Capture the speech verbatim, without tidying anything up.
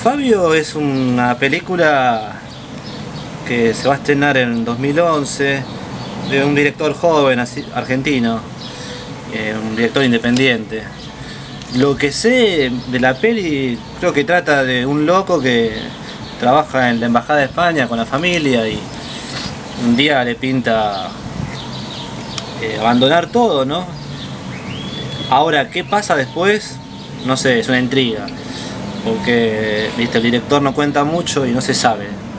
Fabio es una película que se va a estrenar en dos mil once de un director joven argentino, eh, un director independiente. Lo que sé de la peli, creo que trata de un loco que trabaja en la embajada de España con la familia y un día le pinta eh, abandonar todo, ¿no? Ahora, ¿qué pasa después? No sé, es una intriga, porque, viste, el director no cuenta mucho y no se sabe.